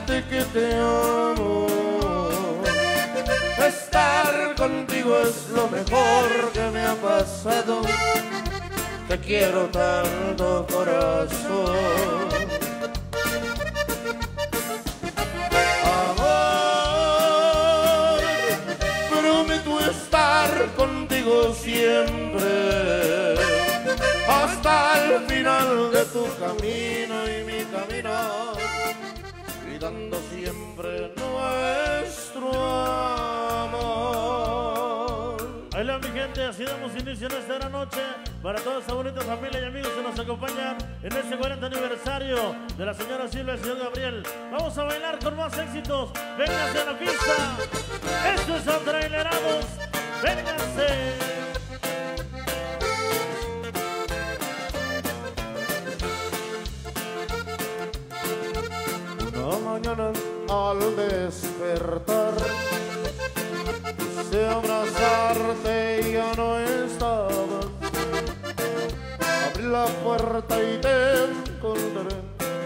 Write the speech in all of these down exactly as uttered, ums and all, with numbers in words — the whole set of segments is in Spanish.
decirte que te amo. Estar contigo es lo mejor que me ha pasado. Te quiero tanto, corazón. Amor, prometo estar contigo siempre, hasta el final de tu camino y mi camino, gritando siempre nuestro amor. Ahí la mi gente, así damos inicio en esta gran noche para toda esta bonita familia y amigos que nos acompañan en este cuarenta aniversario de la señora Silvia y el señor Gabriel. Vamos a bailar con más éxitos. Vénganse a la pista. Estos son Trailerados. Vénganse. Una mañana al despertar quise abrazarte y ya no estabas. Abrí la puerta y te encontré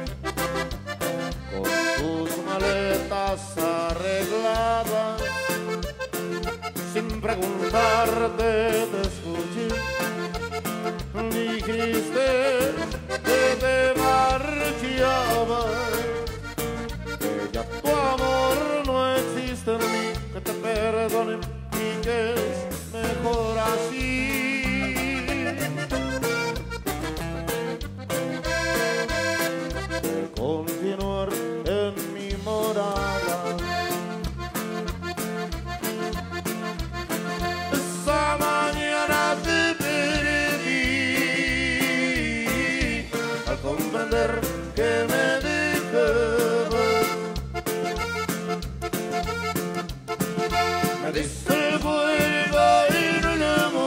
con tus maletas arregladas. Sin preguntarte te escuché, dijiste que te marchabas, que ya tu amor no existe en mí, que te perdone y que es mejor así. De continuar en mi morada. Esa mañana te perdí al comprender que me dejabas. Me diste vuelta en el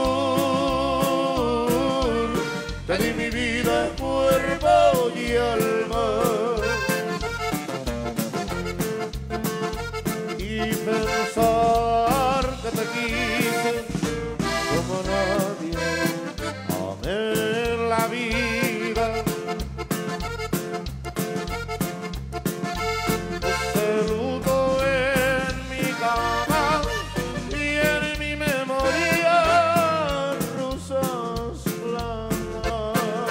amor, te di mi vida, cuerpo y alma, y pensar que te quise como nadie amé en la vida. Ese luto en mi cama y en mi memoria rosas blancas.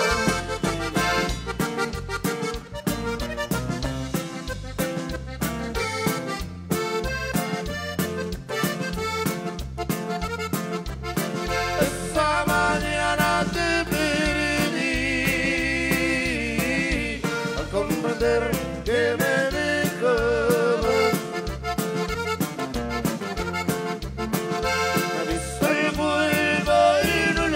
Esa mañana te perdí al comprender que me dejabas. Me diste vuelta en el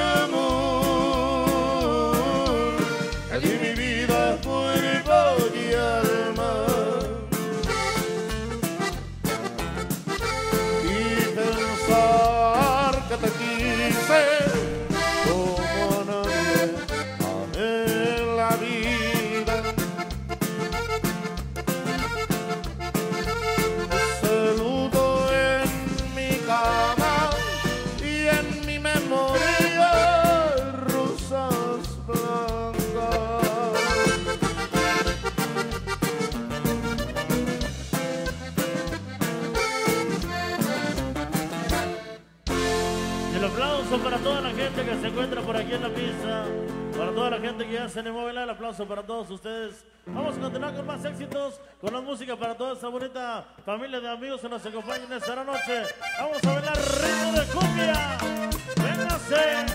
amor, te di mi vida, cuerpo y alma, y pensar que te quise como a nadie amé en la vida. Ese luto en mi cama y en mi memoria rosas blancas. Y el aplauso para toda la gente que se encuentra por aquí en la pista. Para toda la gente que ya se animó a bailar, el aplauso para todos ustedes. Vamos a continuar con más éxitos, con la música para toda esta bonita familia de amigos que nos acompañan esta gran noche. Vamos a bailar ritmo de cumbia. Véngase.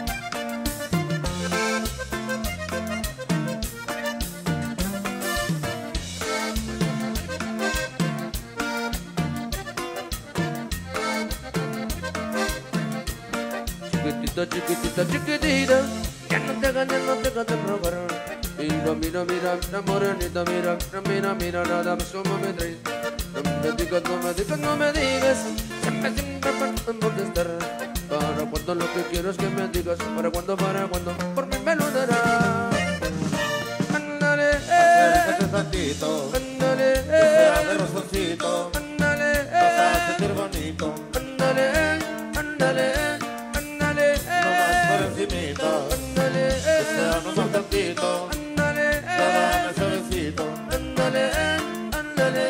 Chiquitita, chiquitita, chiquitita, ya no te hagas, ya no te hagas de rogar. Mira, mira, mira, mira, morenita, mira, mira, mira, nada más como me traes. No me digas, no me digas, no me digas, siempre, siempre para contestar. Para cuando lo que quiero es que me digas, para cuando, para cuando, por mí me lo darás. Ándale, Acércate tantito, ándale, que sea de rosoncito, ándale, vas a sentir bonito, ándale, ándale, ándale, nomás por encimita, ándale, que sea nomás tantito, ándale, dame ese besito. ándale, ándale.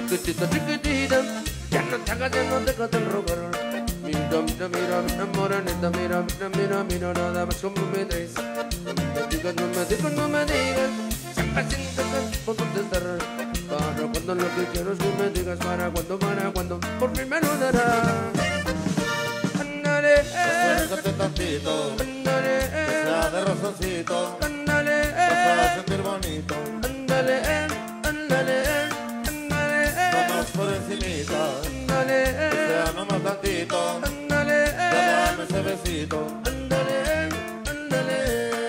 chiquitita, chiquitita, ya no te hagas, ya no te hagas del rogar. Mira, mira, mira, mira, morenita, mira, mira, mira, mira, nada más como me traes. No me digas, no me digas, no me digas, siempre siento que puedo contestar. Para cuando lo que quiero es que me digas, para cuando, para cuando, por fin me lo darás. Ándale, Acércate tantito, ándale, que sea de rosancito, ándale, te vas a sentir bonito, ándale, ándale, ándale, nomás por encimita, ándale, que sea nomás tantito, ándale, dame ese besito. ándale, ándale.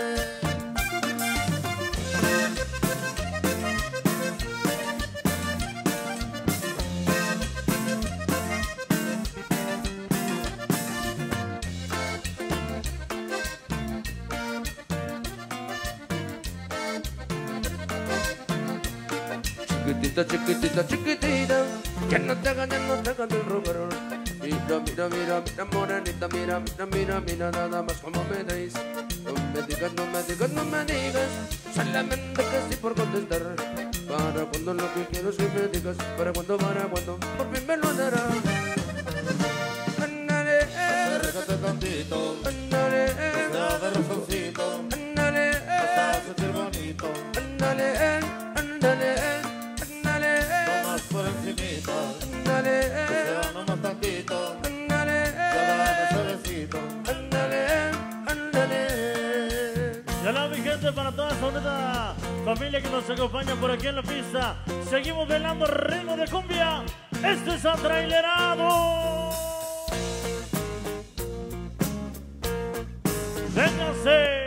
Chiquitita, chiquitita, chiquitita, ya no te hagas, ya no te hagas del rogar. Mira, mira, mira, mira, morenita, mira, mira, mira, mira, nada más como me traes. No me digas, no me digas, no me digas, solamente que sí por contestar. Para cuando lo que quiero es que me digas, para cuando, para cuando, por fin me lo darás. Ándale, Acércate tantito, ándale, que sea de rosancito, ándale, te vas a sentir bonito, ándale, ándale, ándale, nomás por encimita, ándale, que sea nomás tantito, ándale, dame ese besito. ándale, ándale. Ya la mi gente, para toda esa bonita familia que nos acompaña por aquí en la pista. Seguimos velando ritmo de cumbia. Este es Atrailerado. Vénganse.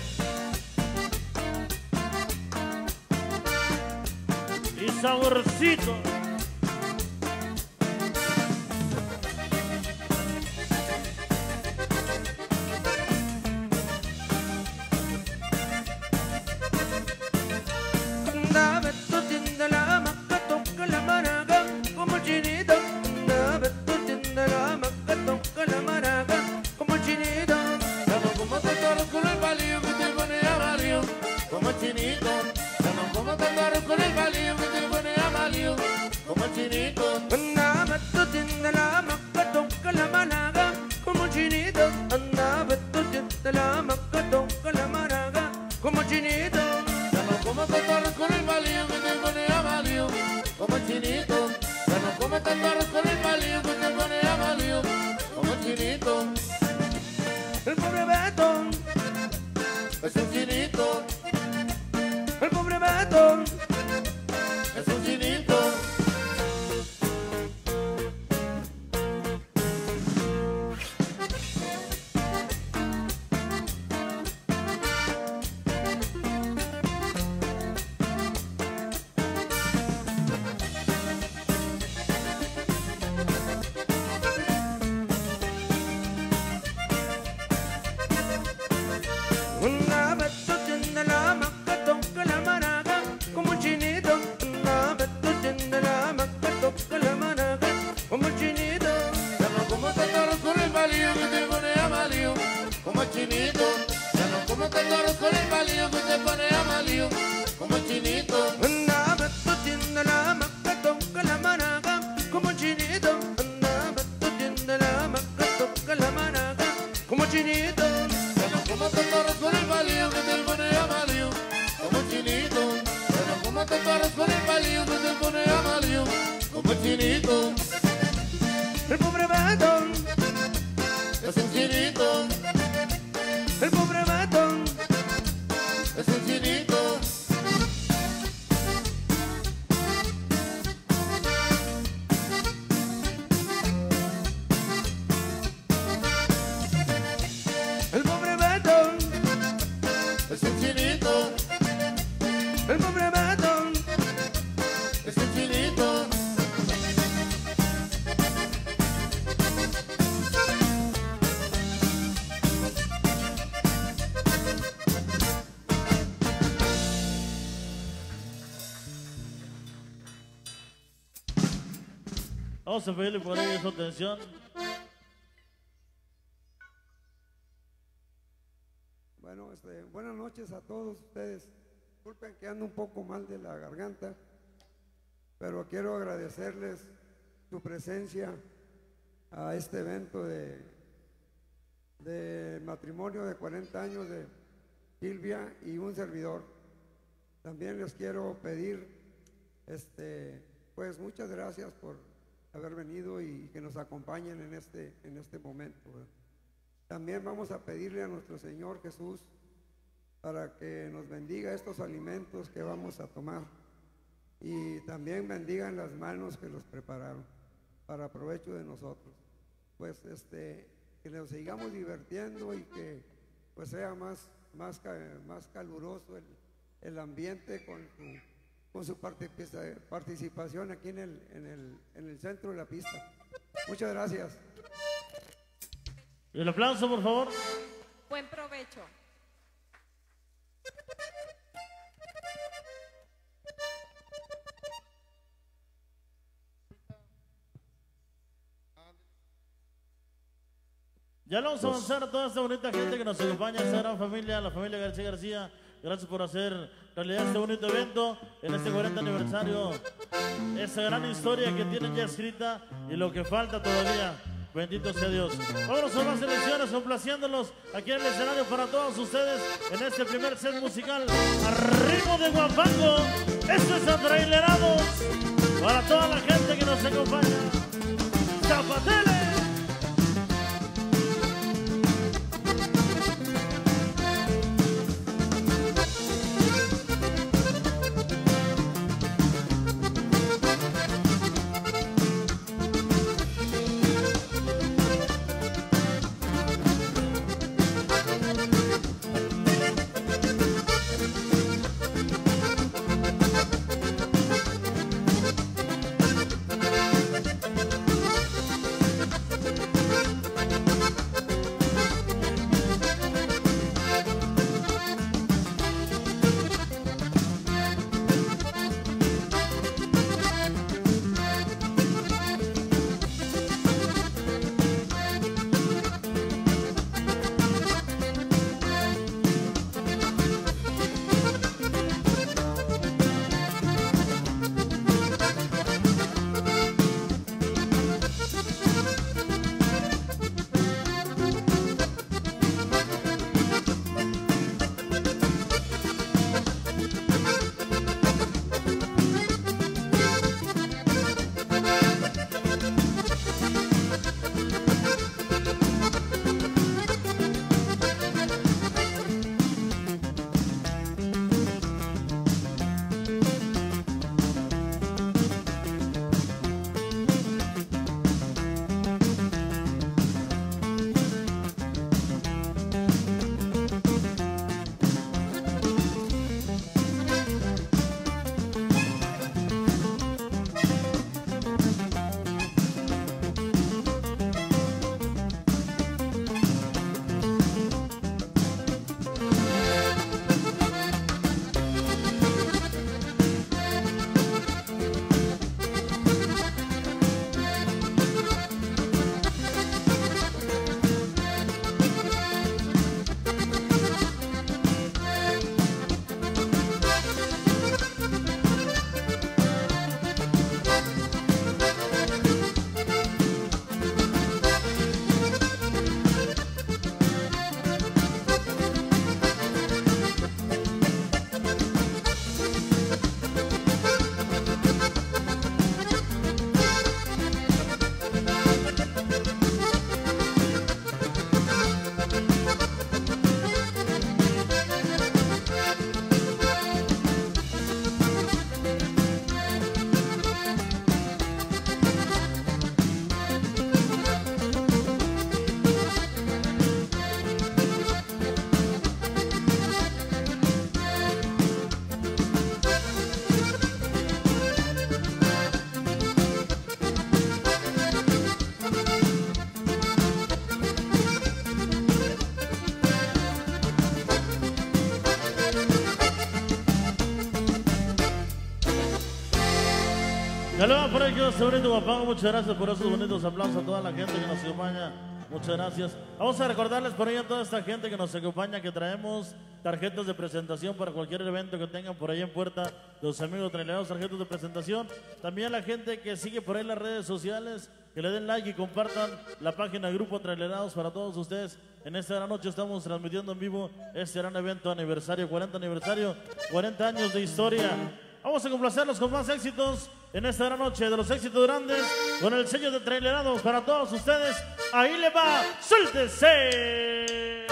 Y saborcito. Andaba tienda la maca, toca la maraca, como chinito. Andaba tienda la maca, toca la maraca, como chinito. Ya no como tanto arroz con el palillo que te pone a Mario, como chinito. Ya no como tanto arroz con el palillo que te pone a Mario, como chinito. Andaba tienda la maca, toca la maraca, como chinito. Andaba tienda la maca, toca la maraca, como chinito. Ya no como tanto arroz con el palillo que te pone a Mario, como chinito. Ya no como tanto arroz con el palillo que te pone a Mario, como chinito. El pobre Beto, Es un chinito, el pobre Beto. es un chinito. Una vez tú tienes la maca, toca la maraca, como chinito. Una vez tú tienes la maca, toca la maraca, como chinito. Ya no como tanto arroz con el palillo que te pone a Mario, como chinito. Ya no como tanto arroz con el palillo que te pone a Mario, como chinito. Una vez tú tienes la maca, toca la maraca, como chinito. Una vez tú tienes la maca, toca la maraca, como chinito. Ya no como tanto arroz con el palillo que te pone a Mario, como chinito. Ya no como tanto arroz con el palillo que te pone a Mario, como chinito. El pobre Beto, Es un chinito, el pobre Beto. es un chinito. El pobre Beto, Es un chinito, el pobre Beto. es un chinito. Vamos a pedirle por ahí su atención. Bueno, este, buenas noches a todos ustedes. Disculpen que ando un poco mal de la garganta, pero quiero agradecerles su presencia a este evento de, de matrimonio de cuarenta años de Silvia y un servidor. También les quiero pedir, este, pues muchas gracias por haber venido y que nos acompañen en este, en este momento. También vamos a pedirle a nuestro Señor Jesús para que nos bendiga estos alimentos que vamos a tomar y también bendigan las manos que los prepararon para provecho de nosotros. Pues este, que nos sigamos divirtiendo y que pues sea más, más, más caluroso el, el ambiente con su, con su participación aquí en el, en, el, en el centro de la pista. Muchas gracias. Y el aplauso, por favor. Buen provecho. Ya le vamos a avanzar a toda esta bonita gente que nos acompaña, esta gran familia, la familia García García. Gracias por hacer realidad este bonito evento en este cuarenta aniversario. Esa gran historia que tienen ya escrita y lo que falta todavía. Bendito sea Dios. Vámonos a más elecciones, complaciéndolos aquí en el escenario para todos ustedes en este primer set musical. Arriba de Guapango. Esto es Atrailerados. Para toda la gente que nos acompaña. ¡Zapatele! Ya le va por ahí, quedó este bonito Guapango. Muchas gracias por esos bonitos aplausos a toda la gente que nos acompaña. Muchas gracias. Vamos a recordarles por ahí a toda esta gente que nos acompaña que traemos tarjetas de presentación para cualquier evento que tengan por ahí en puerta. Los amigos traileros, tarjetas de presentación. También la gente que sigue por ahí las redes sociales, que le den like y compartan la página Grupo Trailerados para todos ustedes. En esta gran noche estamos transmitiendo en vivo este gran evento aniversario, cuarenta aniversario, cuarenta años de historia. Vamos a complacerlos con más éxitos en esta gran noche de los éxitos grandes con el sello de Trailerados para todos ustedes. Ahí le va, suéltese.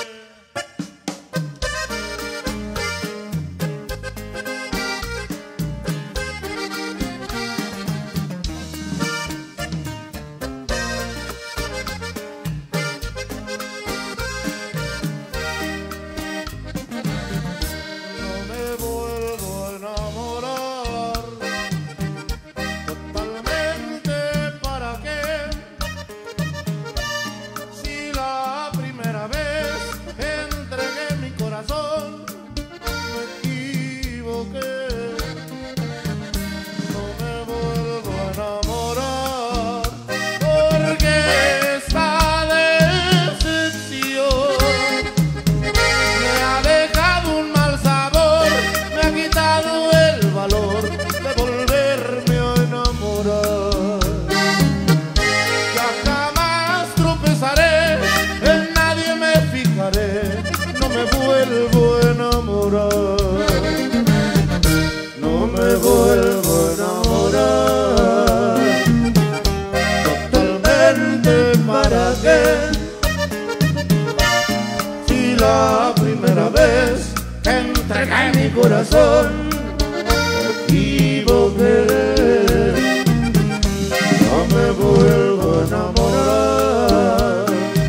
Corazón, me equivoqué, no me vuelvo a enamorar,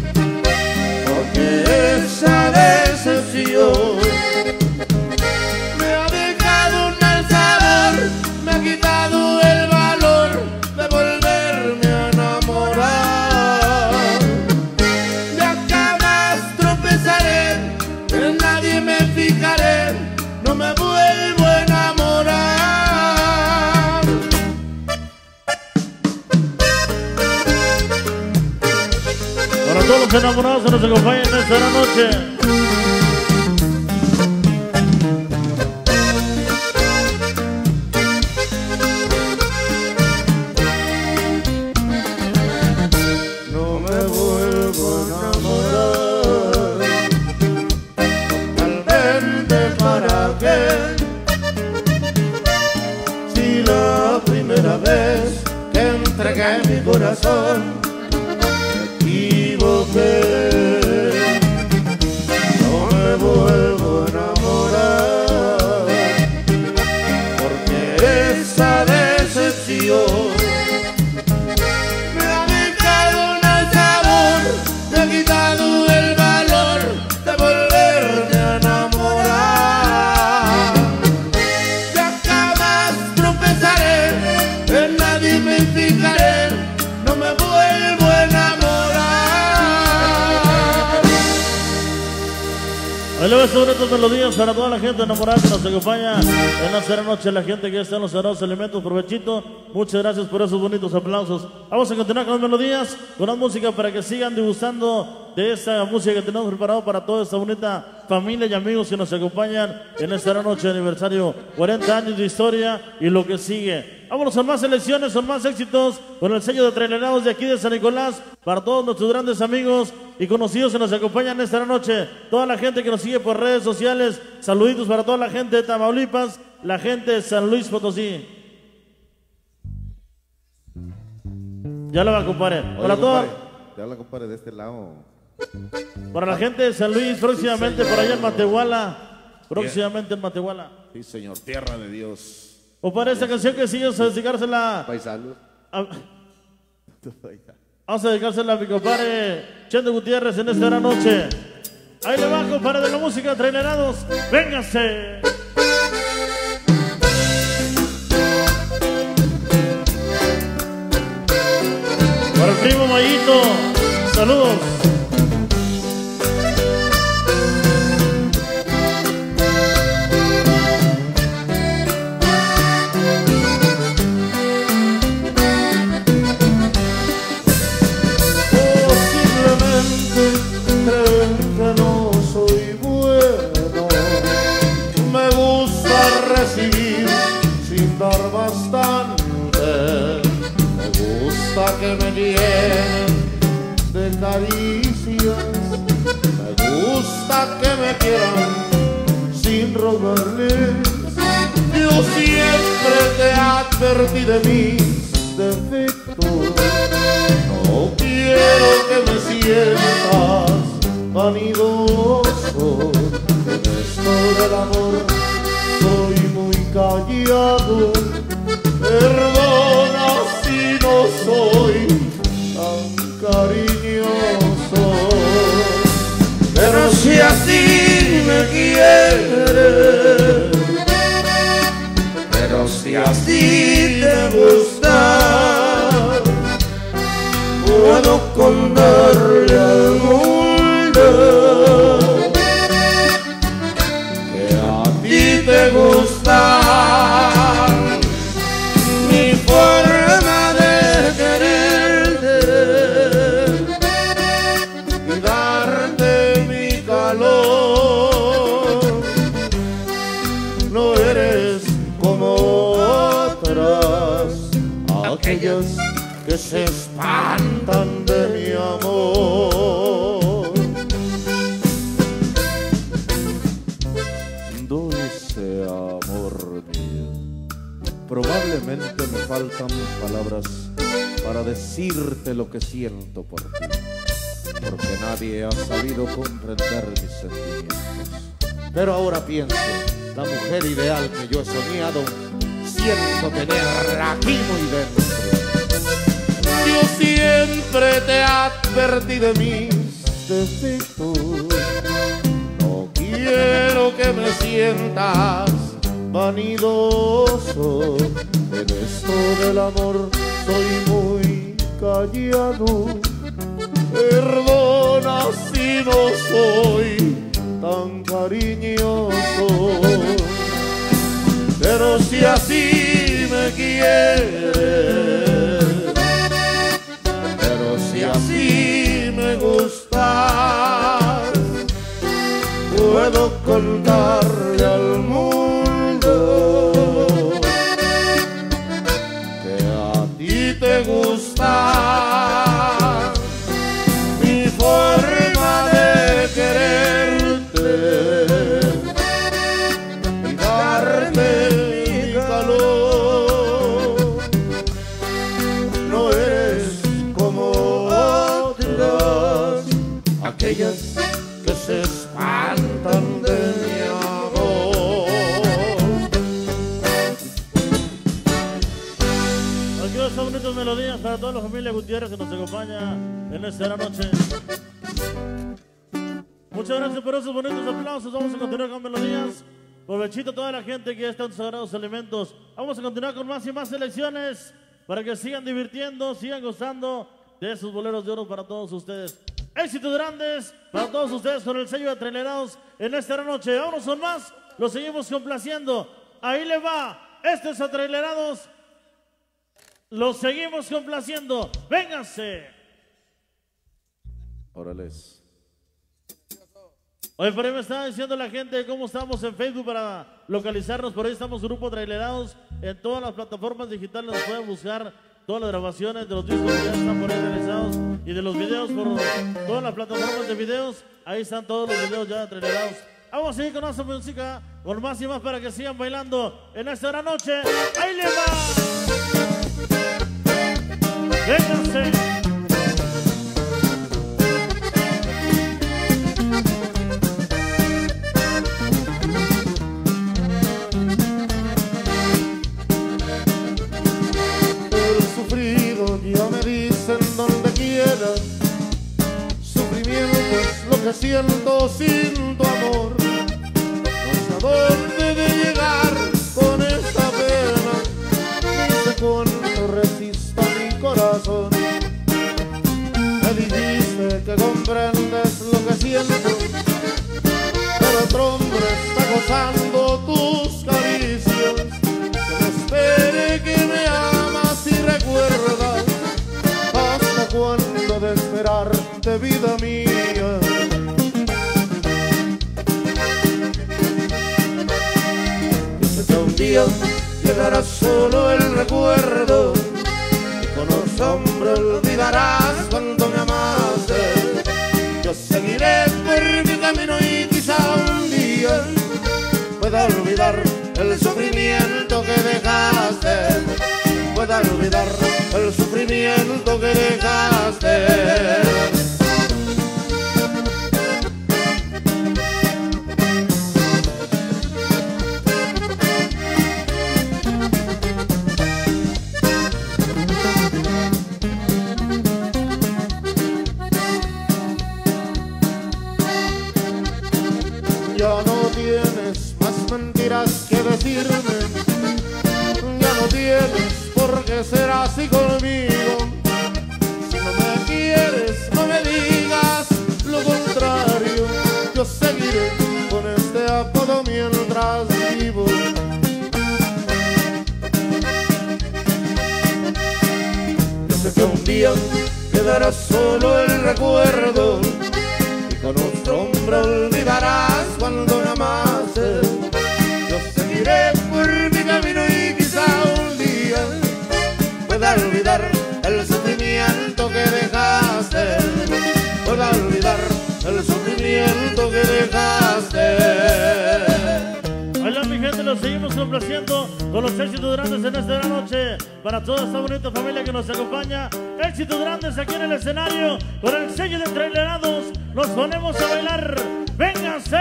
porque esa decepción me ha dejado un mal sabor, me ha quitado el valor de volverme a enamorar. Ya jamás tropezaré, en nadie me fijaré, no me vuelvo a enamorar. Para todos los enamorados que nos acompañan en esta gran noche. No me vuelvo a enamorar. Totalmente, ¿para qué? Si la primera vez que entregué mi corazón me equivoqué, no me vuelvo a enamorar, porque esa decepción me ha dejado un mal sabor, me ha quitado el valor de volverme a enamorar. Ya jamás tropezaré, en nadie me fijaré, no me vuelvo a enamorar. Ahí le va sobre estas melodías para toda la gente enamorada que nos acompaña en esta gran noche, la gente que está en los sagrados elementos. Provechito, muchas gracias por esos bonitos aplausos. Vamos a continuar con las melodías, con la música para que sigan degustando de esta música que tenemos preparado para toda esta bonita familia y amigos que nos acompañan en esta gran noche de aniversario, cuarenta años de historia y lo que sigue. Vámonos, son más elecciones, son más éxitos con el sello de Trailerados de aquí de San Nicolás para todos nuestros grandes amigos y conocidos que nos acompañan esta gran noche. Toda la gente que nos sigue por redes sociales, saluditos para toda la gente de Tamaulipas, la gente de San Luis Potosí. Ya la va, compadre. Oye, Para toda, compadre, ya la compadre de este lado. para la gente de San Luis, próximamente Sí, por allá en Matehuala. Próximamente en Matehuala. Sí, señor, tierra de Dios. O para esta canción que sigue, vamos a dedicársela Paisanos. a, vamos a dedicársela a mi compadre Chendo Gutiérrez en esta gran noche. Ahí le va, compadre de la música, Trailerados. ¡Véngase! Para el primo Mayito, saludos. Posiblemente recibir sin dar bastante. Me gusta que me llenen de caricias, me gusta que me quieran sin rogarles. Yo siempre te advertí de mis defectos, no quiero que me sientas vanidoso. En esto del amor soy muy callado, perdona si no soy tan cariñoso, pero si así me quieres, pero si así te gusta, puedo contarle al mundo que a ti te gusta mi forma de quererte y darte mi calor. No eres como otras, aquellas que se espantan de mi amor. Dulce amor mío, probablemente me faltan palabras para decirte lo que siento por ti, porque nadie ha sabido comprender mis sentimientos. Pero ahora pienso, la mujer ideal que yo he soñado, siento tenerla aquí muy dentro. Yo siempre te advertí de mis defectos, no quiero que me sientas vanidoso. En esto del amor soy muy callado, perdona si no soy tan cariñoso, pero si así me quieres, pero si así me gustas, puedo contarle al mundo que a ti te gusta mi forma de quererte y darte mi calor. No eres como otras, aquellas que se espantan de mi amor. Aquí son bonitas melodías para toda la familia Gutiérrez que nos acompaña en esta noche. Muchas gracias por esos bonitos aplausos. Vamos a continuar con melodías. Provechito a toda la gente que está en Sagrados Alimentos. Vamos a continuar con más y más selecciones para que sigan divirtiendo, sigan gozando de esos boleros de oro para todos ustedes. Éxitos grandes para todos ustedes con el sello de Trailerados en esta noche. Vámonos con más, los seguimos complaciendo. Ahí le va, este es a Trailerados. Los seguimos complaciendo. Vénganse. Órales. Oye, por ahí me estaba diciendo la gente cómo estamos en Facebook para localizarnos. Por ahí estamos Grupo Trailerados. En todas las plataformas digitales nos pueden buscar todas las grabaciones de los discos que ya están por ahí realizados y de los videos por todas las plataformas de videos. Ahí están todos los videos ya Trailerados. Vamos a seguir con esa música, con más y más para que sigan bailando en esta gran noche. ¡Ahí le va! ¡Vénganse! Ya me dicen donde quiera, sufrimiento es lo que siento sin tu amor. No sé a dónde de llegar con esta pena, ni sé cuánto resista mi corazón. Me dijiste que comprendes lo que siento, pero otro hombre está gozando tus caricias. Que me espere, que me amas y recuerdas. ¿Cuándo de esperarte, vida mía? día quedará solo el recuerdo, y con asombro olvidarás cuando me amaste. Yo seguiré por mi camino y quizá un día pueda olvidar el sufrimiento que dejaste, pueda olvidar el sufrimiento que dejaste. Ya no tienes más mentiras que decirme, ya no tienes por qué ser así conmigo. Si no me quieres, no me digas lo contrario. Yo seguiré con este apodo mientras vivo. Yo sé que un día quedará solo el recuerdo, con un sombra olvidarás cuando me amaste. Yo seguiré por mi camino y quizá un día pueda olvidar el sufrimiento que dejaste, pueda olvidar el sufrimiento que dejaste. Hola mi gente, los seguimos complaciendo con los éxitos grandes en esta gran noche. Para toda esta bonita familia que nos acompaña, éxitos grandes aquí en el escenario. Con el sello de Trailerados nos ponemos a bailar. ¡Vénganse!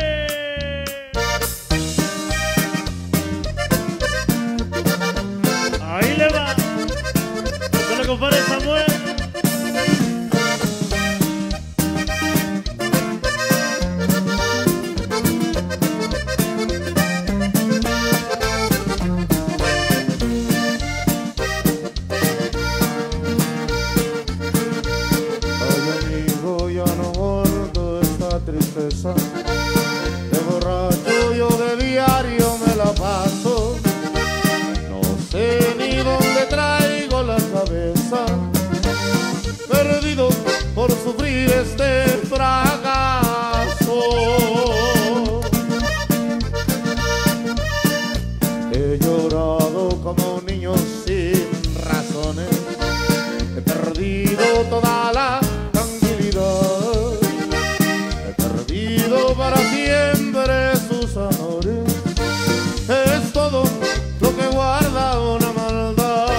Ahí le va. Con el compadre Samuel. De borracho yo de diario me la paso, no sé ni dónde traigo la cabeza, perdido por sufrir este fracaso. He llorado como un niño sin razones, he perdido toda la para siempre sus amores, es todo lo que guarda una maldad.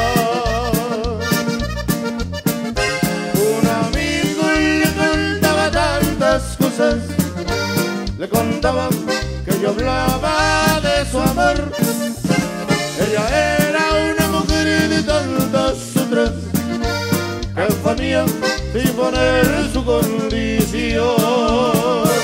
Un amigo le contaba tantas cosas, le contaba que yo hablaba de su amor. Ella era una mujer de tantas otras, que fue mía sin poner su condición.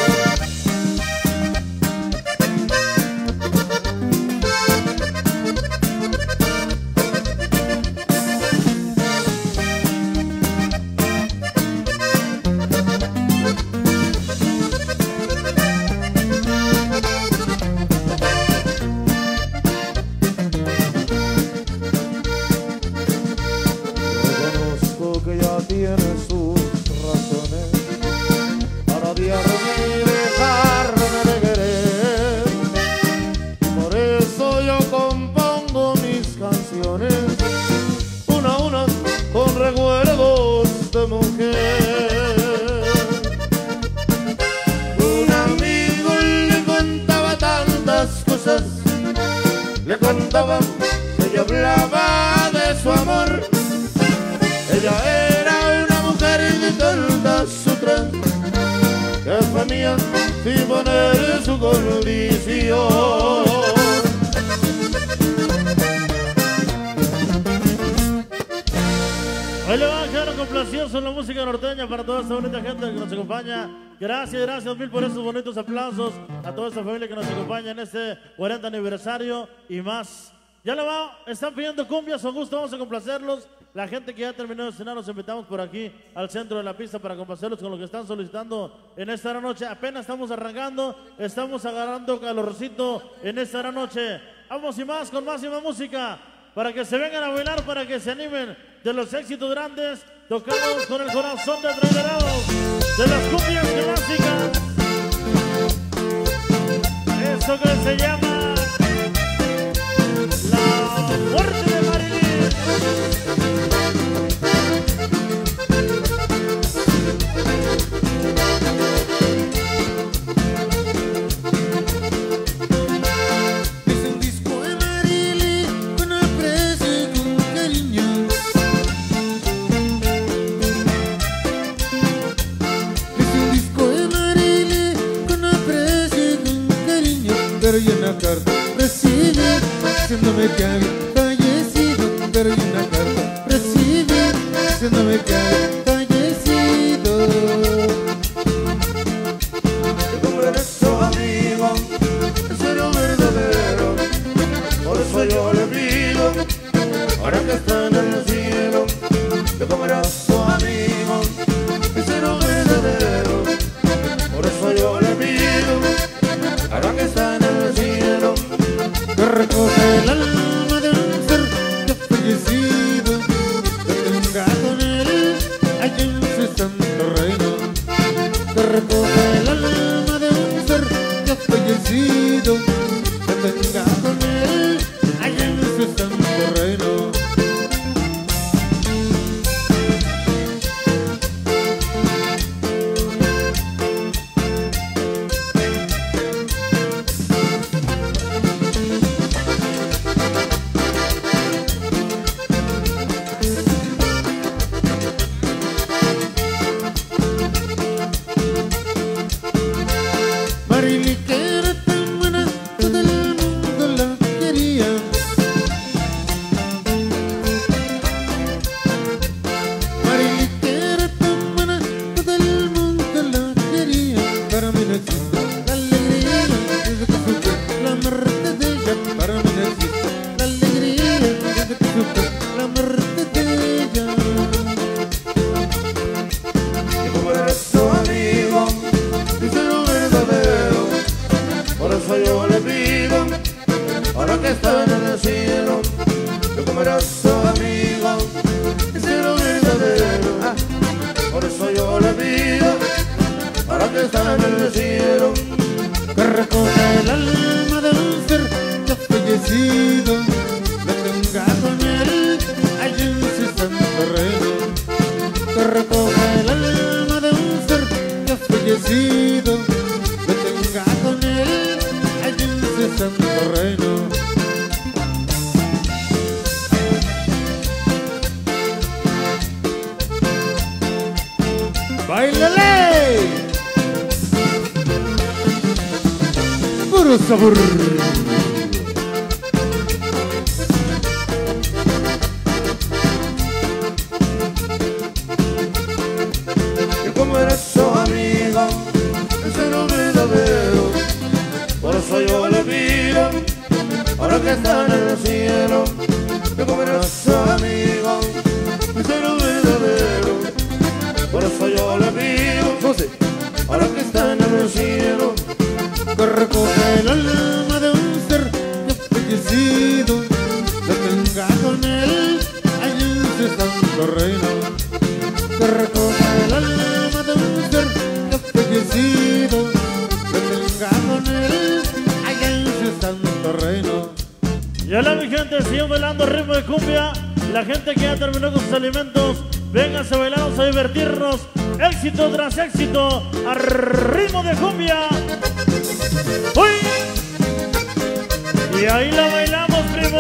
Le contaba que yo hablaba de su amor. Ella era una mujer de tantas otras, que fue mía sin poner su condición. Hoy le va a quedar complacioso la música norteña para toda esta bonita gente que nos acompaña. Gracias, gracias mil por esos bonitos aplausos a toda esta familia que nos acompaña en este cuarenta aniversario y más. Ya le va, están pidiendo cumbias, con gusto vamos a complacerlos. La gente que ya terminó de cenar, los invitamos por aquí al centro de la pista para complacerlos con lo que están solicitando en esta gran noche. Apenas estamos arrancando, estamos agarrando calorcito en esta gran noche. Vamos y más, con más y más música, para que se vengan a bailar, para que se animen de los éxitos grandes. Tocamos con el corazón de Trailerados, de las cumbias clásicas. Eso que se llama pero hay una carta recibí diciéndome que había fallecido, pero hay una carta recibí diciéndome que había fallecido. Que como eres tu amigo, en serio verdadero, por eso yo le pido, ahora que está en el cielo, que como eres tu amigo, en serio verdadero, por eso yo le pido, ahora que está en el cielo, que recoge el alma de un ser que ha fallecido, que tenga con él allá en su santo reino. Que recoge el alma de un ser que ha fallecido, que tenga con él allá en su santo reino. Marily, que era tan buena, todo el mundo la quería. Marily, que era tan buena, todo el mundo la quería. Para mí no existe la alegría desde que supe la muerte de ella. Para mí no existe la alegría desde que supe la muerte de ella. que como eres tu amigo, en serio verdadero, por eso yo le pido, ahora que está en el cielo, que como eres tu amigo, en serio verdadero, por eso yo le pido, ahora que está en el cielo, Que recoge el alma de un ser que ha fallecido, que tenga con él allí en su santo reino. Que recoge el alma de un ser que ha fallecido, que tenga con él allí en su santo reino. ¡Báilale! Puro sabor. que como eres tu amigo, en serio verdadero, por eso yo le pido, ahora que está en el cielo, que como eres tu amigo, en serio verdadero, por eso yo le pido, ahora que está en el cielo, Que recoge el alma de un ser que ha fallecido, que tenga con él allí en su santo reino. Que recoge el alma de un ser que ha fallecido, que tenga con él allá en su santo reino. Y hola mi gente, siguen bailando ritmo de cumbia. La gente que ya terminó con sus alimentos, vénganse a bailar, vamos a divertirnos. Éxito tras éxito, al ritmo de cumbia. ¡Uy! Y ahí la bailamos, primo.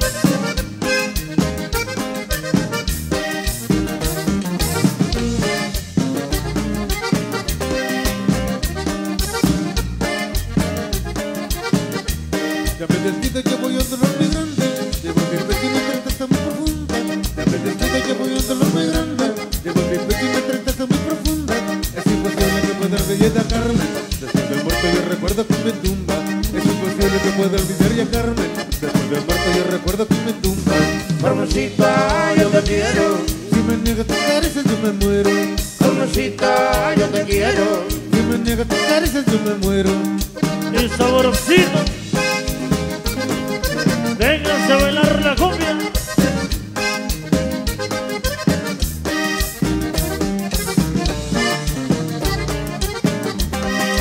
Ya me desquido, ya voy a un dolor muy grande. Llevo mi pecho y mi tristeza muy profunda. Ya me desquido, ya voy a un dolor muy grande. Llevo mi pecho y mi tristeza muy profunda. Es imposible que pueda olvidar a Carmen. Después del muerto yo recuerdo con mi tumba. Es imposible que pueda olvidar a Carmen. Después del muerto yo recuerdo con mi tumba. Carmencita, yo te quiero, Si me niegas tus caricias yo me muero. Carmencita, yo te quiero, Si me niegas tus caricias yo me muero. El saborcito. Vénganse a bailar la cumbia.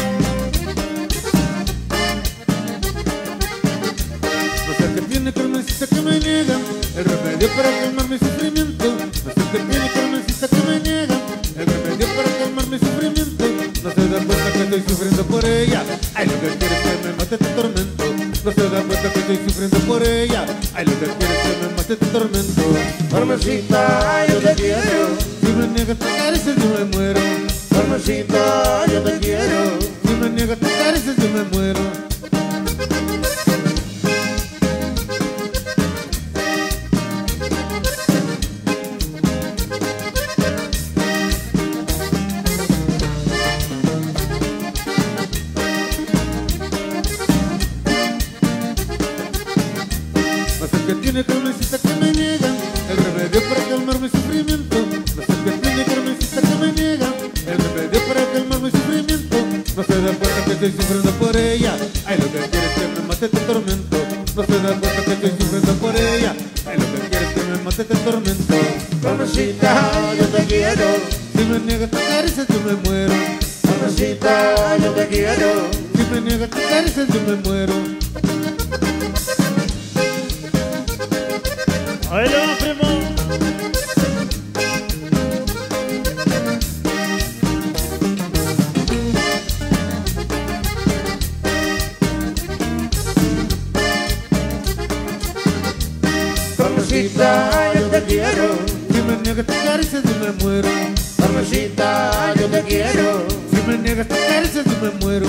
No sé qué tiene Carmencita carmencita que me niegan el remedio para calmar mi sufrimiento. No sé qué tiene carmencita que me niegan el remedio para calmar mi sufrimiento. No se da cuenta que estoy sufriendo por ella. Ay, lo que quiere es que me mate tu tormento. No se da cuenta que estoy sufriendo por ella. Ay, lo que quiere es que me mate tu tormento. Carmencita, yo te quiero. Si me niegas tus caricias yo me muero. Carmencita, yo te quiero. Si me niegas tus caricias yo me muero. Tiene carmencita que me niegan el remedio para calmar mi sufrimiento. No sé qué tiene carmencita que me niegan el remedio para calmar mi sufrimiento. No se da cuenta que estoy sufriendo por ella. Ay, lo que quiere es que me mate tu tormento. No se da cuenta que estoy sufriendo por ella. Ay, lo que quiere es que me mate tu tormento. Carmencita, yo te quiero. Si me niegas tus caricias yo me muero. Carmencita, yo te quiero. Si me niegas tus caricias yo me muero. Ahí le va, primo. Carmencita, yo te quiero. Si me niegas tus caricias yo me muero. Carmencita, yo te quiero. Si me niegas tus caricias yo me muero.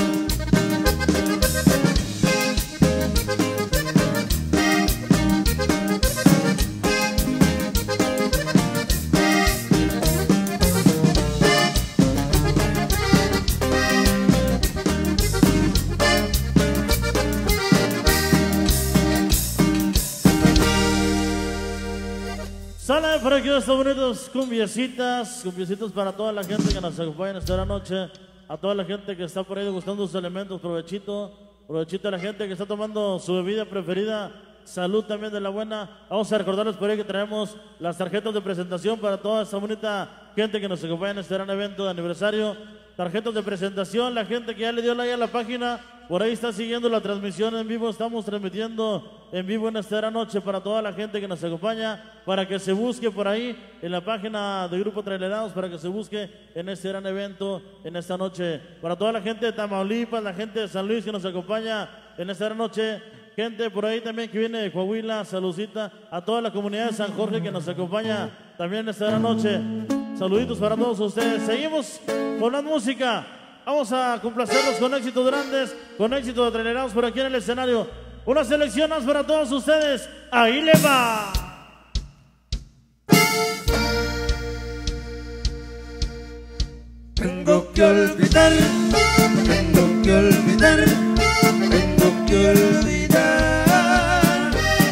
Sale por aquí estos bonitos cumbiecitas, cumbiecitos para toda la gente que nos acompaña esta noche, a toda la gente que está por ahí degustando sus elementos, provechito, provechito a la gente que está tomando su bebida preferida, salud también de la buena. Vamos a recordarles por ahí que traemos las tarjetas de presentación para toda esta bonita gente que nos acompaña en este gran evento de aniversario. Tarjetas de presentación, la gente que ya le dio like a la página, por ahí está siguiendo la transmisión en vivo, estamos transmitiendo en vivo en esta gran noche para toda la gente que nos acompaña, para que se busque por ahí en la página de Grupo Trailerados, para que se busque en este gran evento, en esta noche, para toda la gente de Tamaulipas, la gente de San Luis que nos acompaña en esta gran noche, gente por ahí también que viene de Coahuila, saludcita, a toda la comunidad de San Jorge que nos acompaña también en esta gran noche. Saluditos para todos ustedes. Seguimos con la música. Vamos a complacerlos con éxitos grandes, con éxitos de Trailerados por aquí en el escenario. Unas selecciones para todos ustedes. Ahí le va. Tengo que olvidar, tengo que olvidar, tengo que olvidar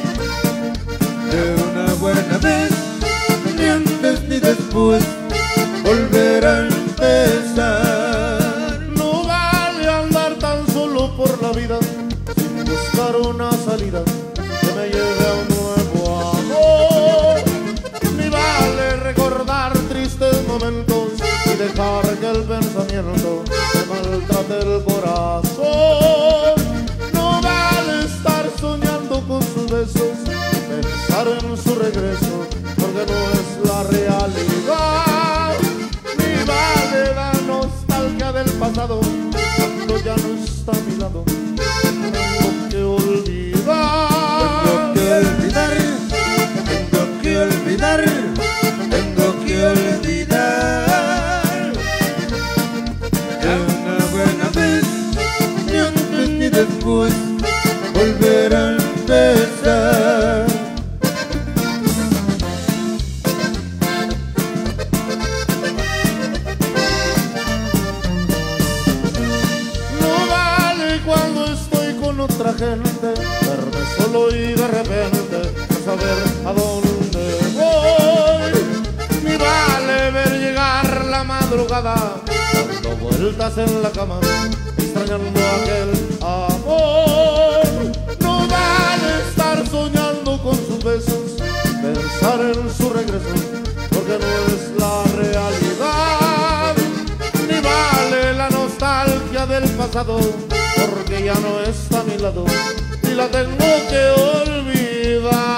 de una buena vez, ni antes ni después volver a empezar. No vale andar tan solo por la vida sin buscar una salida que me lleve a un nuevo amor. Ni vale recordar tristes momentos y dejar que el pensamiento me maltrate el corazón. No vale estar soñando con sus besos y pensar en su regreso, porque no es la realidad. Ni vale la nostalgia del pasado cuando ya no está a mi lado. Tengo que olvidar, tengo que olvidar, tengo que olvidar, tengo que olvidar de una buena vez, ni antes ni después volver a empezar. Otra gente, verme solo y de repente no saber a dónde voy. Ni vale ver llegar la madrugada dando vueltas en la cama, extrañando aquel amor. No vale estar soñando con sus besos, pensar en su regreso, porque no es la realidad. Ni vale la nostalgia del pasado, porque ya no está a mi lado y la tengo que olvidar.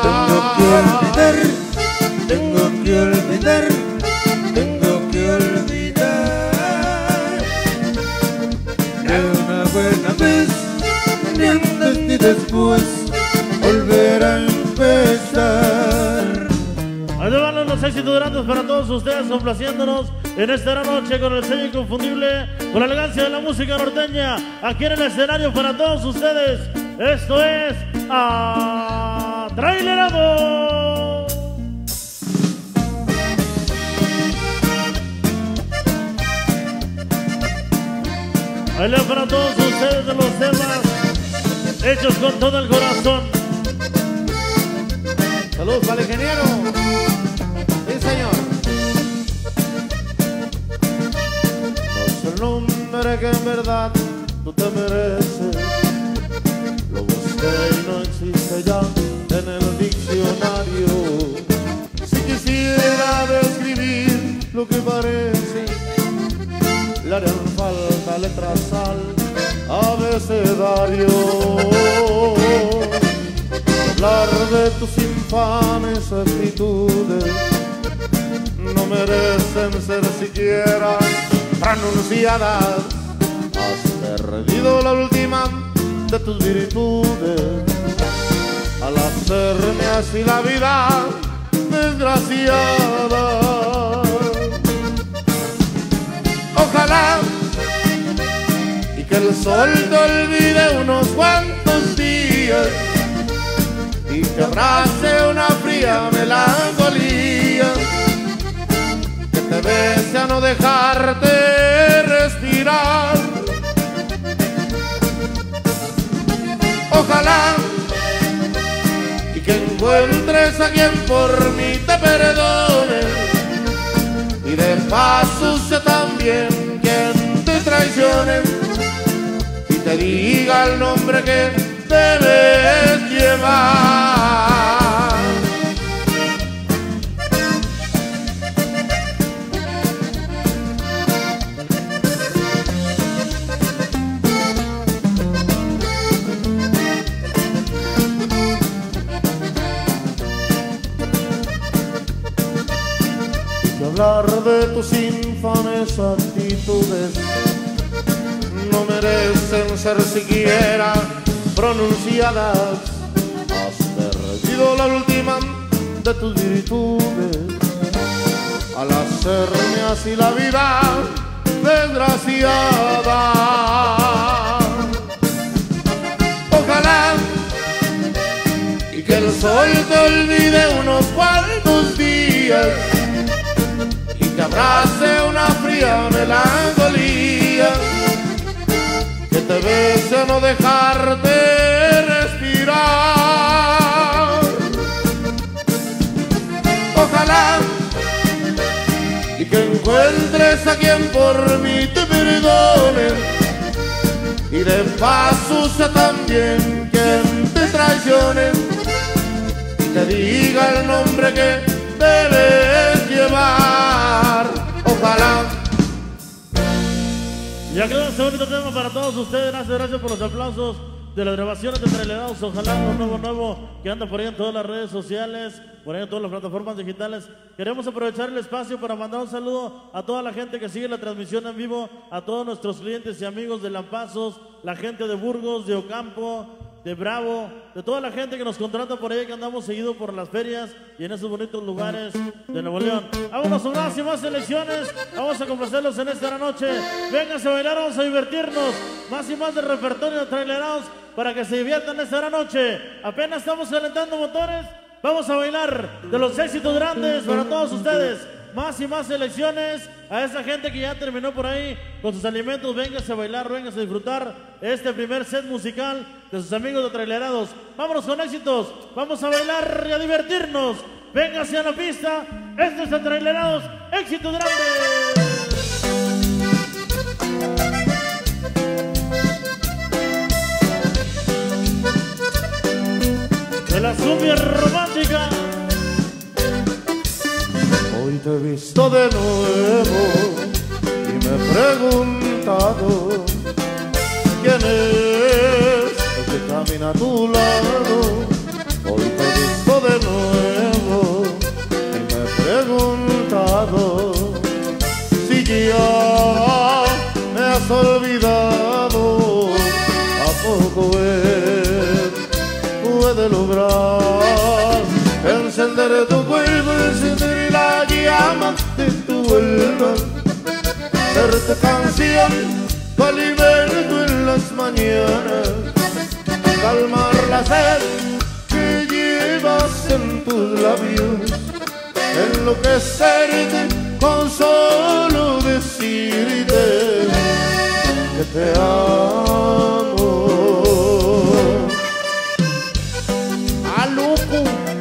olvidar, tengo que olvidar, tengo que olvidar. De una buena vez, ni antes ni después, volver a empezar. Ahí te van los éxitos grandes para todos ustedes, complaciéndonos en esta noche con el sello inconfundible, con la elegancia de la música norteña, aquí en el escenario para todos ustedes. Esto es Atrailerado. Ahí le para todos ustedes de los temas hechos con todo el corazón. Saludos para el ingeniero. Sí, señor. No es el nombre que en verdad tú te mereces. Lo busqué y no existe ya en el diccionario. Si quisiera describir lo que parece, le harían falta letras al abecedario. Hablar de tus infames actitudes no merecen ser siquiera pronunciadas. Has perdido la última de tus virtudes al hacerme así la vida desgraciada. Ojalá y que el sol te olvide unos cuantos días y te abrace una fría melancolía que te bese a no dejarte respirar. Ojalá y que encuentres a quien por mí te perdone y de paso sé también quien te traicione y te diga el nombre que debes llevar. Y que hablar de tus infames actitudes no merecen ser siquiera pronunciadas. Has perdido la última de tus virtudes al hacerme así la vida desgraciada. Ojalá y que el sol te olvide unos cuantos días y te abrace una fría melancolía que te bese a no dejarte respirar. Ojalá y que encuentres a quien por mí te perdone y de paso sea también quien te traicione y te diga el nombre que debes llevar. Ojalá. Ya quedó este bonito tema para todos ustedes. Gracias, gracias por los aplausos de las grabaciones de Trailerados. Ojalá un nuevo, nuevo que anda por ahí en todas las redes sociales, por ahí en todas las plataformas digitales. Queremos aprovechar el espacio para mandar un saludo a toda la gente que sigue la transmisión en vivo, a todos nuestros clientes y amigos de Lampazos, la gente de Burgos, de Ocampo, de Bravo, de toda la gente que nos contrata por ahí, que andamos seguido por las ferias y en esos bonitos lugares de Nuevo León. Vámonos a más y más selecciones, vamos a complacerlos en esta noche. Vénganse a bailar, vamos a divertirnos, más y más de repertorio de Trailerados para que se diviertan esta noche. Apenas estamos calentando motores, vamos a bailar de los éxitos grandes para todos ustedes. Más y más selecciones a esa gente que ya terminó por ahí con sus alimentos. Véngase a bailar, véngase a disfrutar este primer set musical de sus amigos de Trailerados. Vámonos con éxitos, vamos a bailar y a divertirnos. Véngase a la pista, este es el Trailerados, éxitos grandes. De la cumbia romántica. Hoy te he visto de nuevo y me he preguntado quién es el que camina a tu lado. Hoy te he visto de nuevo has olvidado, ¿a poco él puede lograr encender tu cuerpo, encender la llama de tu alma? Ser tu canción, tu alimento en las mañanas, calmar la sed que llevas en tus labios, enloquecerte con solo decirte que te amo. ¡Ah, loco!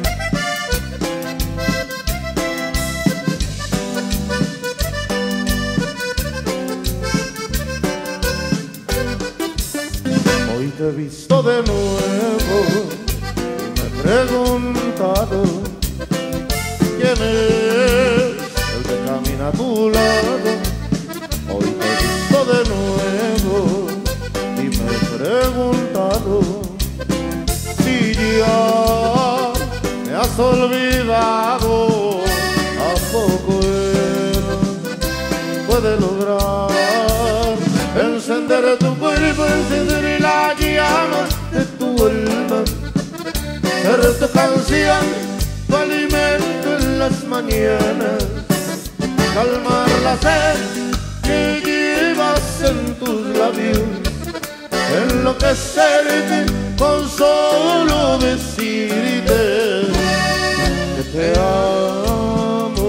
Hoy te he visto de nuevo y me he preguntado quién es el que camina a tu lado. Hoy te he visto de nuevo y me he preguntado si ya me has olvidado. ¿A poco él puede lograr encender tu cuerpo, encender la llama de tu alma? Ser tu canción, tu alimento en las mañanas, calmar la sed que llevas en tus labios, enloquecerte con solo decirte que te amo.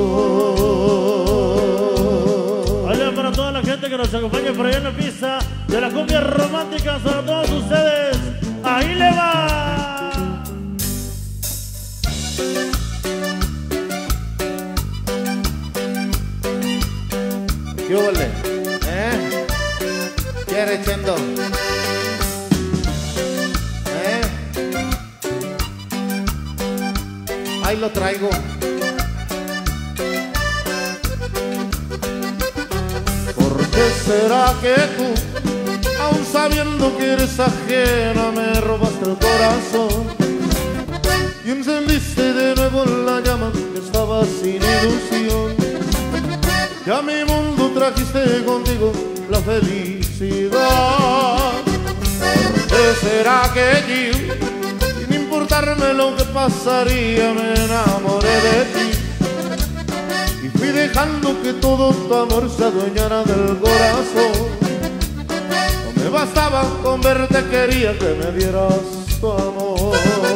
Vaya para toda la gente que nos acompaña por allá en la pista de la cumbia romántica, para todos ustedes. ¡Ahí le va! ¿Qué huele? ¿Eh? ¿Quiere chendo? ¿Eh? Ahí lo traigo. ¿Por qué será que tú, aun sabiendo que eres ajena, me robaste el corazón y encendiste de nuevo la llama que estaba sin ilusión? Y a mi mundo trajiste contigo la felicidad. ¿Por qué será que yo, sin importarme lo que pasaría, me enamoré de ti? Y fui dejando que todo tu amor se adueñara del corazón. No me bastaba con verte, quería que me dieras tu amor.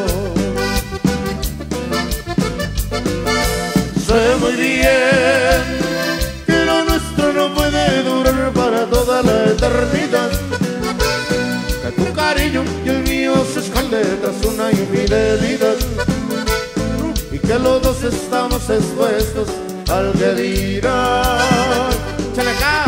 Sé muy bien no puede durar para toda la eternidad, que tu cariño y el mío se esconde tras una infidelidad, y que los dos estamos expuestos al que dirá. ¡Chale acá!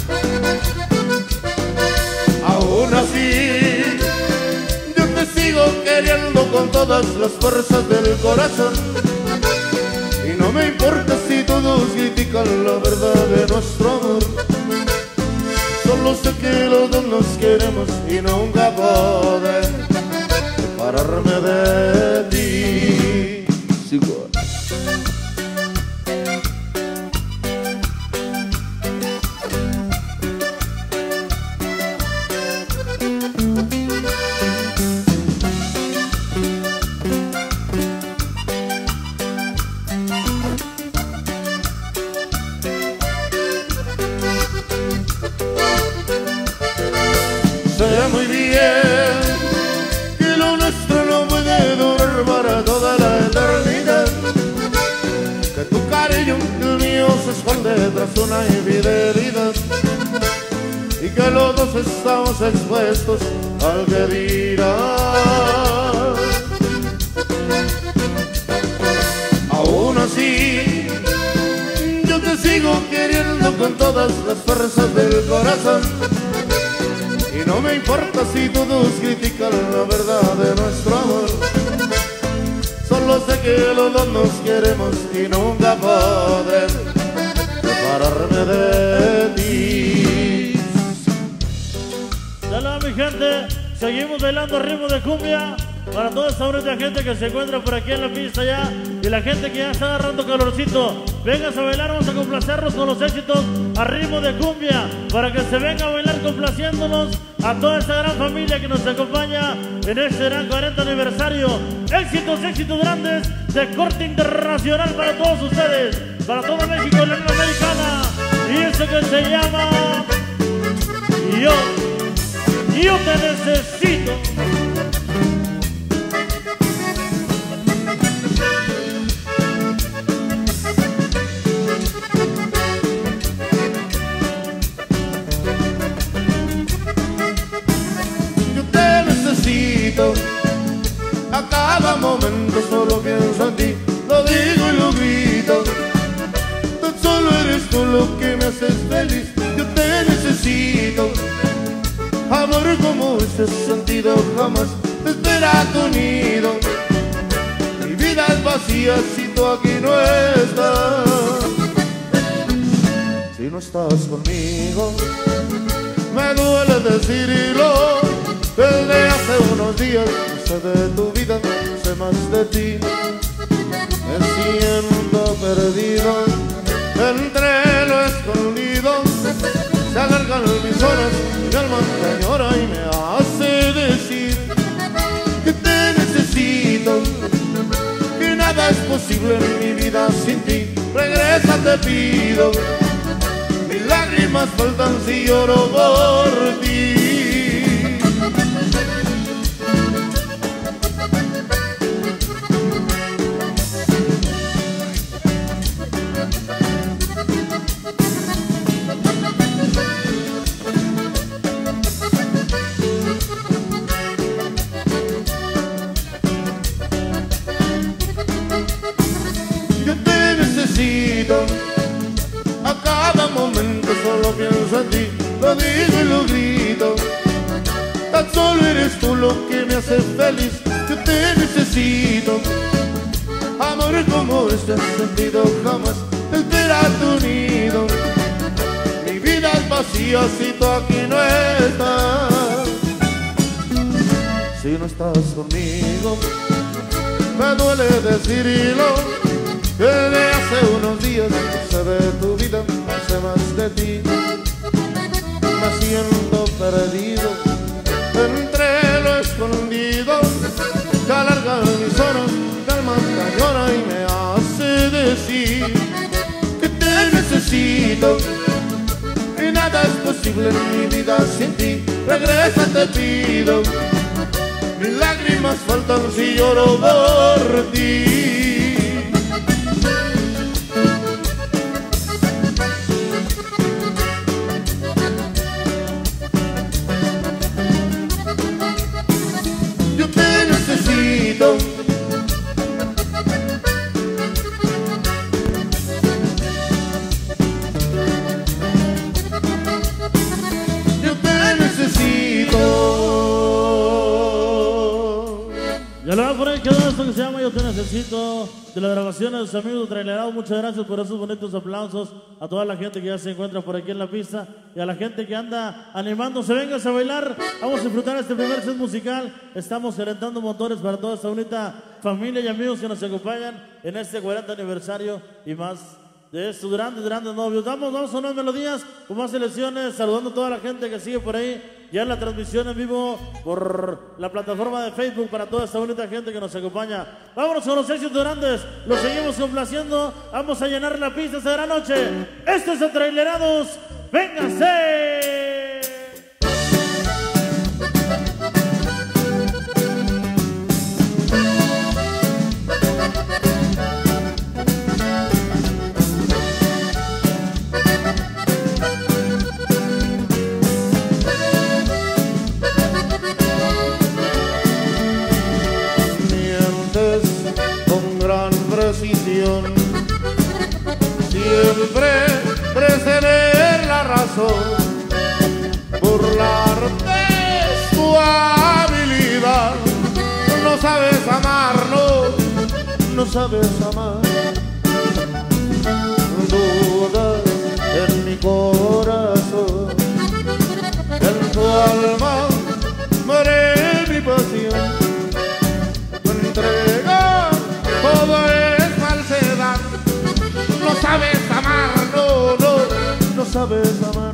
Aún así yo te sigo queriendo con todas las fuerzas del corazón, y no me importa si todos critican la verdad de nuestro amor. Solo sé que los dos nos queremos y nunca podré separarme de ti. Sigo. Sé muy bien que lo nuestro no puede durar para toda la eternidad, que tu cariño y el mío se esconde tras una infidelidad, y que los dos estamos expuestos al que dirá. Aún así yo te sigo queriendo con todas las fuerzas del corazón, y no me importa si todos critican la verdad de nuestro amor. Solo sé que los dos nos queremos y nunca podré separarme de ti. Hola mi gente, seguimos bailando ritmo de cumbia para toda esta bonita gente que se encuentra por aquí en la pista ya, y la gente que ya está agarrando calorcito. Vengas a bailar, vamos a complacernos con los éxitos a ritmo de cumbia, para que se venga a bailar complaciéndonos a toda esta gran familia que nos acompaña en este gran cuarenta aniversario. Éxitos, éxitos grandes de corte internacional para todos ustedes, para todo México y la Unión Americana. Y eso que se llama Yo, yo te necesito. A cada momento solo pienso en ti, lo digo y lo grito. Tan solo eres tú lo que me haces feliz. Yo te necesito. Amor como este sentido jamás espera tu nido. Mi vida es vacía si tú aquí no estás. Si no estás conmigo, me duele decirlo. Desde hace unos días sé de tu vida, sé más de ti. Me siento perdido entre lo escondido. Se alargan mis horas, mi alma te añora y me hace decir que te necesito, que nada es posible en mi vida sin ti. Regresa, te pido. Mis lágrimas faltan si lloro por ti. A cada momento solo pienso en ti, lo digo y lo grito. Tan solo eres tú lo que me hace feliz. Yo te necesito. Amor como este sentido jamás espera tu nido. Mi vida es vacía si tú aquí no estás. Si no estás conmigo, me duele decirlo. Que de hace unos días sé de tu vida, sé más de ti. Me siento perdido entre lo escondido. Se alargan mis horas, calma, cañona y me hace decir que te necesito, que nada es posible en mi vida sin ti. Regresa, te pido. Mis lágrimas faltan si lloro por ti. Yo te necesito. Ya lo va por ahí quedó esto que se llama Yo te necesito, de las grabaciones de sus amigos trailerados. Muchas gracias por esos bonitos aplausos a toda la gente que ya se encuentra por aquí en la pista y a la gente que anda animándose. Vengas a bailar, vamos a disfrutar este primer set musical. Estamos calentando motores para toda esta bonita familia y amigos que nos acompañan en este cuarenta aniversario y más de estos grandes, grandes novios. Vamos, vamos a unas melodías con más selecciones, saludando a toda la gente que sigue por ahí, ya en la transmisión en vivo por la plataforma de Facebook para toda esta bonita gente que nos acompaña. Vámonos con los éxitos grandes, los seguimos complaciendo, vamos a llenar la pista esta gran noche. Esto es el Trailerados, ¡véngase! Siempre preceder la razón, burlarte es tu habilidad. No sabes amarnos, no sabes amar. Dudas en mi corazón, en tu alma muere mi pasión. Tu entrega todo es falsedad. No sabes sabes amar.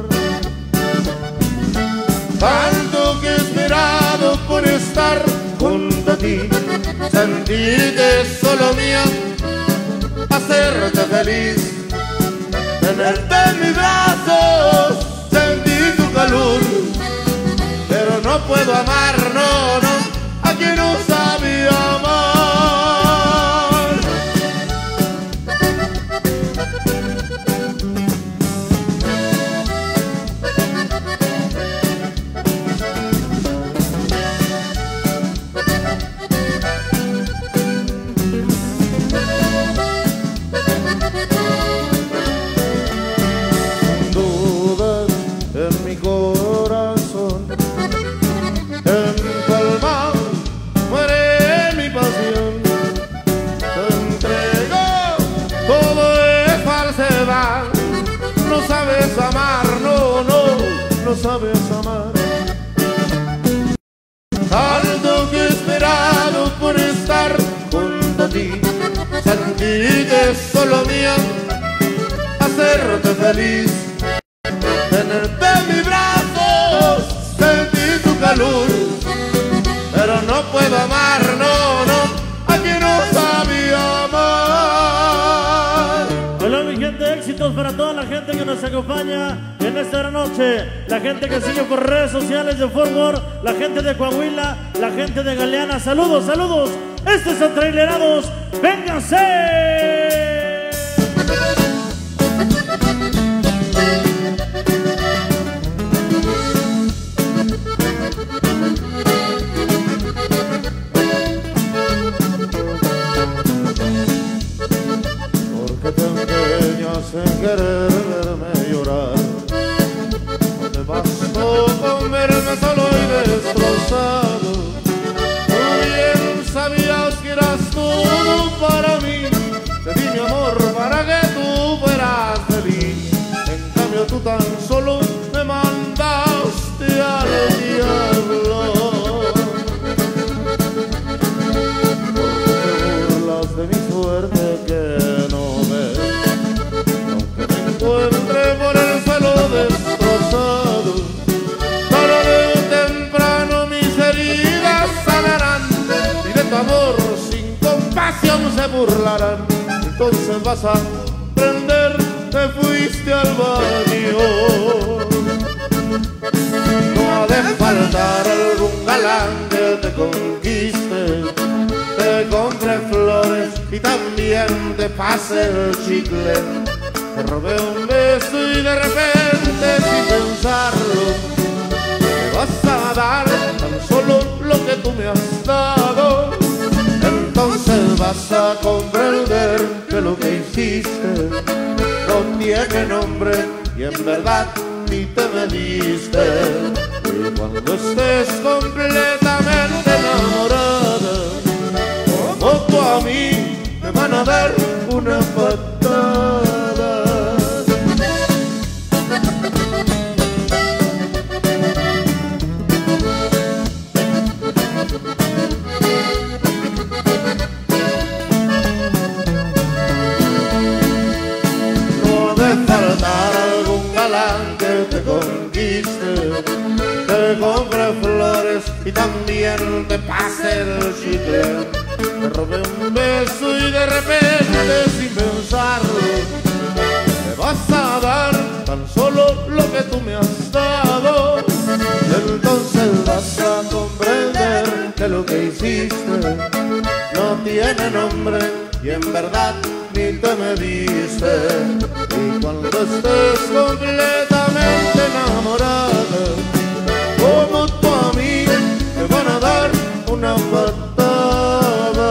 Tanto que he esperado por estar junto a ti, sentirte solo mía, hacerte feliz, tenerte en mis brazos, sentir tu calor, pero no puedo amar, no, no, a quien no sabía amar. No sabes amar, no, no, no sabes amar. Tanto que he esperado por estar junto a ti, sentirte solo mía, hacerte feliz, tenerte en mis brazos, sentir tu calor, pero no puedo amar, no, no, a quien no sabía amar. Hola mi gente, éxitos para toda la gente que nos acompaña en esta gran noche, la gente que sigue por redes sociales de Fort Worth, la gente de Coahuila, la gente de Galeana, saludos, saludos, estos son Trailerados, vénganse. En querer verme llorar, no te bastó con verme solo y destrozado. Tú bien sabías que eras todo para mí, te di mi amor para que tú fueras feliz. En cambio tú tan solo me mandaste al diablo, porque te burlas de mi suerte que no ves. Encuentre por el suelo destrozado, tarde o temprano mis heridas sanarán y de tu amor sin compasión se burlarán. Entonces vas a aprender, te fuiste al baño. No ha de faltar algún galán que te conquiste, te compre flores y también te pase el chicle. Te robé un beso y de repente sin pensarlo me vas a dar tan solo lo que tú me has dado. Entonces vas a comprender que lo que hiciste no tiene nombre y en verdad ni te me diste. Y cuando estés completamente enamorada, como tú a mí me van a dar una patada. Te conquiste, te compre flores y también te pase el chicle. Te robé un beso y de repente sin pensarlo me vas a dar tan solo lo que tú me has dado. Entonces vas a comprender que lo que hiciste no tiene nombre y en verdad ni te me diste. Y cuando estés completamente enamorada, como tú a mí, te van a dar una patada.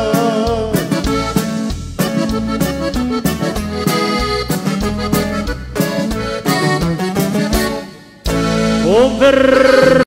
Un